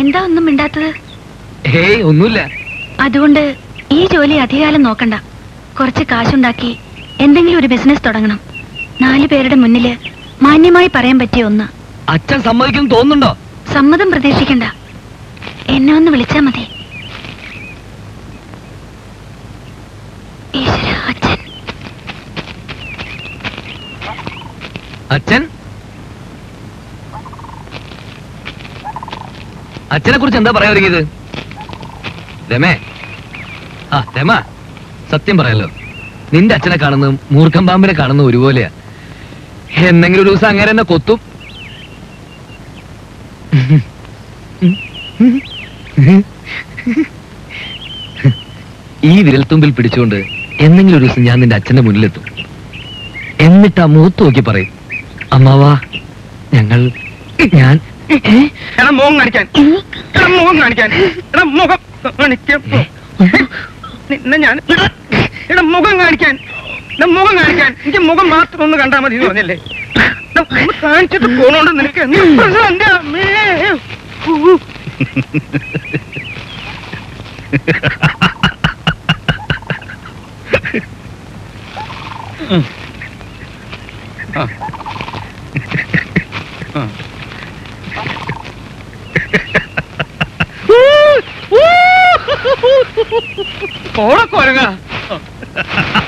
എന്താ ഒന്നും മിണ്ടാത്തത്? ഏയ് ഒന്നുമില്ല. അതുകൊണ്ട് ഈ ജോലി അധികാലം നോക്കണ്ട. കുറച്ച് കാശുണ്ടാക്കി എന്തെങ്കിലും ഒരു ബിസിനസ് തുടങ്ങണം. 4 പേരുടെ മുന്നില് മാന്യമായി പറയാൻ പറ്റിയ ഒന്ന്. അച്ഛൻ സമ്മതിക്കും തോന്നുന്നുണ്ടോ? സമ്മതം പ്രതീക്ഷിക്കണ്ട, എന്നെ ഒന്ന് വിളിച്ചാ മതി. ഈശ്വര, അച്ഛൻ. അച്ഛൻ അച്ഛനെ കുറിച്ച് എന്താ പറയാ ഒരുങ്ങിയത്? രമേ, രമ, സത്യം പറയാലോ, നിന്റെ അച്ഛനെ കാണുന്നതും മൂർഖം പാമ്പിനെ കാണുന്നതും ഒരുപോലെയാ. എന്തെങ്കിലും ഒരു ദിവസം അങ്ങനെ എന്നെ കൊത്തും. ഈ വിരൽത്തുമ്പിൽ പിടിച്ചുകൊണ്ട് എന്തെങ്കിലും ഒരു ദിവസം ഞാൻ നിന്റെ അച്ഛന്റെ മുന്നിലെത്തും. എന്നിട്ട് ആ മുഖത്ത് നോക്കി പറയും, അമ്മാവാ ഞാൻ മുഖം കാണിക്കാൻ, മുഖം കാണിക്കാൻ, മുഖം കാണിക്കാൻ, ഞാൻ മുഖം കാണിക്കാൻ, മുഖം കാണിക്കാൻ. എനിക്ക് മുഖം മാത്രം ഒന്ന് കണ്ടാൽ മതി എന്ന് പറഞ്ഞല്ലേ? കാണിച്ചിട്ട് പോണോണ്ട് നിനക്ക് എന്റെ അമ്മേ. കോഴ കൊരങ്ങ